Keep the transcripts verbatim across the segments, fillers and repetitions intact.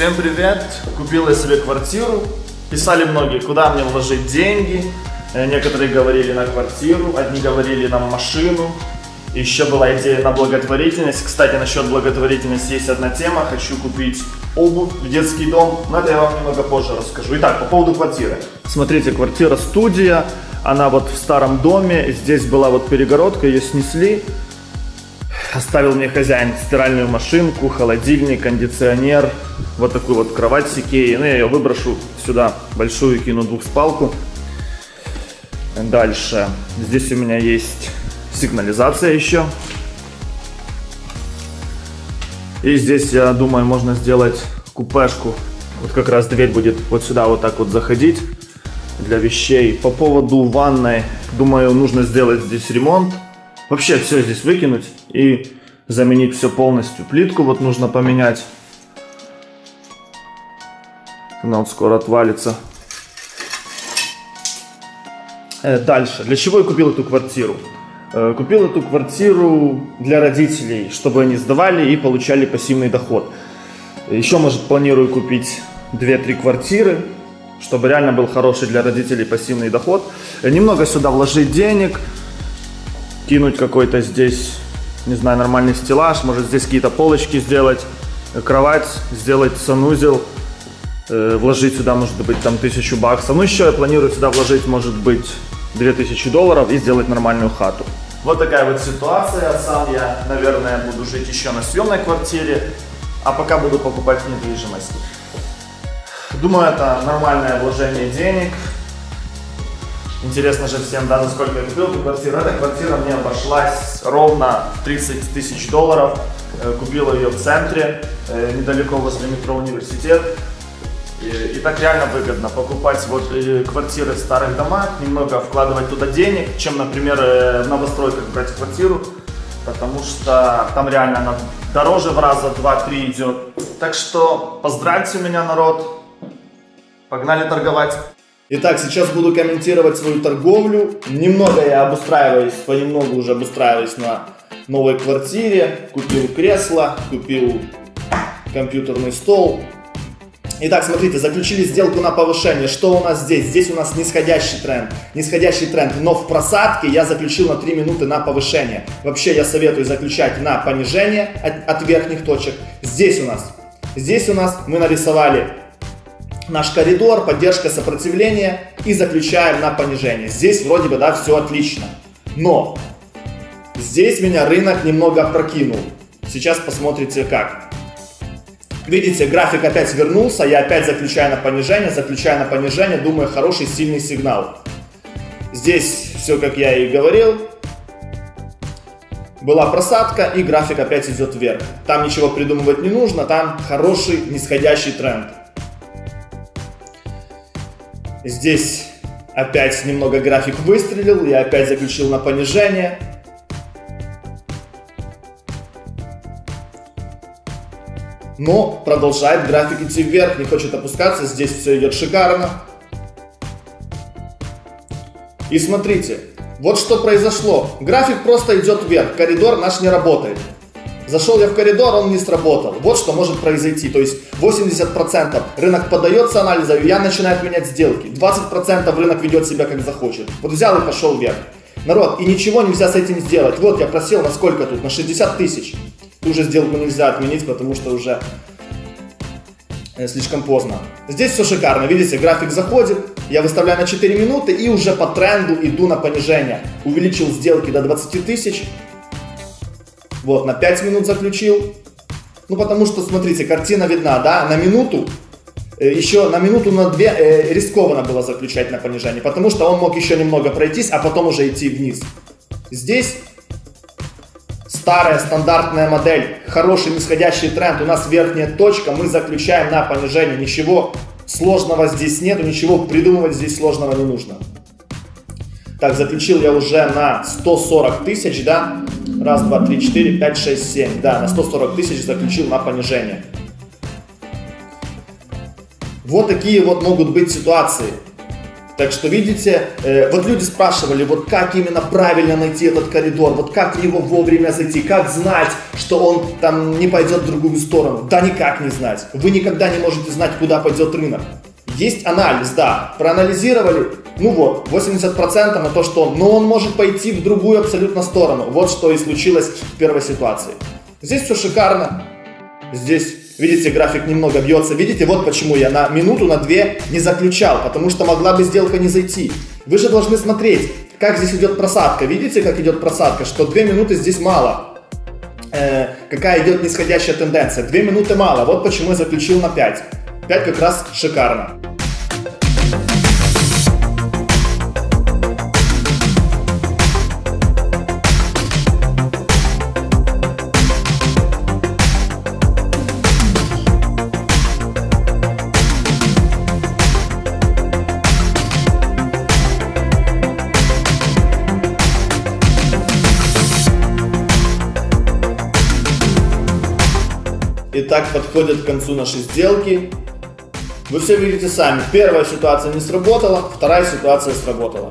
Всем привет! Купил я себе квартиру. Писали многие, куда мне вложить деньги. Некоторые говорили на квартиру, одни говорили на машину. Еще была идея на благотворительность. Кстати, насчет благотворительности есть одна тема. Хочу купить обувь в детский дом, но это я вам немного позже расскажу. Итак, по поводу квартиры. Смотрите, квартира-студия. Она вот в старом доме. Здесь была вот перегородка, ее снесли. Оставил мне хозяин стиральную машинку, холодильник, кондиционер, вот такую вот кровать с Икеи. Ну, я ее выброшу сюда, большую, кину двухспалку. Дальше. Здесь у меня есть сигнализация еще. И здесь, я думаю, можно сделать купешку. Вот как раз дверь будет вот сюда вот так вот заходить для вещей. По поводу ванной, думаю, нужно сделать здесь ремонт. Вообще все здесь выкинуть и заменить все полностью. Плитку вот нужно поменять. Она вот скоро отвалится. Дальше. Для чего я купил эту квартиру? Купил эту квартиру для родителей, чтобы они сдавали и получали пассивный доход. Еще, может, планирую купить две-три квартиры, чтобы реально был хороший для родителей пассивный доход. Немного сюда вложить денег. Кинуть какой-то здесь, не знаю, нормальный стеллаж, может здесь какие-то полочки сделать, кровать, сделать санузел, э, вложить сюда, может быть, там тысячу баксов. Ну, еще я планирую сюда вложить, может быть, две тысячи долларов и сделать нормальную хату. Вот такая вот ситуация. Сам я, наверное, буду жить еще на съемной квартире, а пока буду покупать недвижимость. Думаю, это нормальное вложение денег. Интересно же всем, да, за сколько я купил эту квартиру. Эта квартира мне обошлась ровно в тридцать тысяч долларов. Купил ее в центре, недалеко возле метро Университет. И, и так реально выгодно покупать вот квартиры в старых домах, немного вкладывать туда денег, чем, например, в новостройках брать квартиру. Потому что там реально она дороже в раза два-три идет. Так что поздравьте меня, народ. Погнали торговать. Итак, сейчас буду комментировать свою торговлю. Немного я обустраиваюсь, понемногу уже обустраиваюсь на новой квартире. Купил кресло, купил компьютерный стол. Итак, смотрите, заключили сделку на повышение. Что у нас здесь? Здесь у нас нисходящий тренд. Нисходящий тренд, но в просадке я заключил на три минуты на повышение. Вообще я советую заключать на понижение от, от верхних точек. Здесь у нас, здесь у нас мы нарисовали наш коридор, поддержка сопротивления и заключаем на понижение. Здесь вроде бы, да, все отлично. Но здесь меня рынок немного опрокинул. Сейчас посмотрите как. Видите, график опять вернулся, я опять заключаю на понижение, заключаю на понижение, думаю, хороший сильный сигнал. Здесь все, как я и говорил. Была просадка и график опять идет вверх. Там ничего придумывать не нужно, там хороший нисходящий тренд. Здесь опять немного график выстрелил, я опять заключил на понижение. Но продолжает график идти вверх, не хочет опускаться, здесь все идет шикарно. И смотрите, вот что произошло. График просто идет вверх, коридор наш не работает. Зашел я в коридор, он не сработал. Вот что может произойти. То есть восемьдесят процентов рынок поддается анализу, и я начинаю отменять сделки. двадцать процентов рынок ведет себя как захочет. Вот взял и пошел вверх. Народ, и ничего нельзя с этим сделать. Вот я просел на сколько тут? На шестьдесят тысяч. Ту же сделку нельзя отменить, потому что уже слишком поздно. Здесь все шикарно. Видите, график заходит. Я выставляю на четыре минуты и уже по тренду иду на понижение. Увеличил сделки до двадцати тысяч. Вот, на пять минут заключил. Ну, потому что, смотрите, картина видна, да, на минуту, э, еще на минуту, на две э, рискованно было заключать на понижение, потому что он мог еще немного пройтись, а потом уже идти вниз. Здесь старая стандартная модель, хороший нисходящий тренд, у нас верхняя точка, мы заключаем на понижение, ничего сложного здесь нету, ничего придумывать здесь сложного не нужно. Так, заключил я уже на сто сорок тысяч, да? Раз, два, три, четыре, пять, шесть, семь. Да, на сто сорок тысяч заключил на понижение. Вот такие вот могут быть ситуации. Так что видите, э, вот люди спрашивали, вот как именно правильно найти этот коридор, вот как в него вовремя зайти, как знать, что он там не пойдет в другую сторону. Да никак не знать. Вы никогда не можете знать, куда пойдет рынок. Есть анализ, да, проанализировали, ну вот, восемьдесят процентов на то, что он, но он может пойти в другую абсолютно сторону. Вот что и случилось в первой ситуации. Здесь все шикарно. Здесь, видите, график немного бьется. Видите, вот почему я на минуту, на две не заключал, потому что могла бы сделка не зайти. Вы же должны смотреть, как здесь идет просадка. Видите, как идет просадка, что две минуты здесь мало. Э, какая идет нисходящая тенденция. две минуты мало, вот почему я заключил на пять. пять как раз шикарно. Итак, подходят к концу наши сделки. Вы все видите сами. Первая ситуация не сработала, вторая ситуация сработала.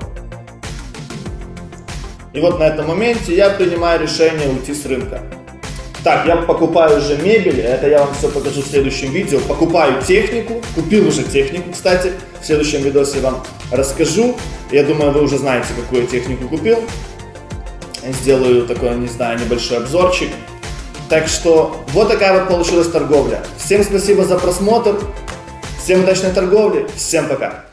И вот на этом моменте я принимаю решение уйти с рынка. Так, я покупаю уже мебель, это я вам все покажу в следующем видео. Покупаю технику, купил уже технику, кстати. В следующем видосе вам расскажу. Я думаю, вы уже знаете, какую я технику купил. Сделаю такой, не знаю, небольшой обзорчик. Так что вот такая вот получилась торговля. Всем спасибо за просмотр, всем удачной торговли, всем пока.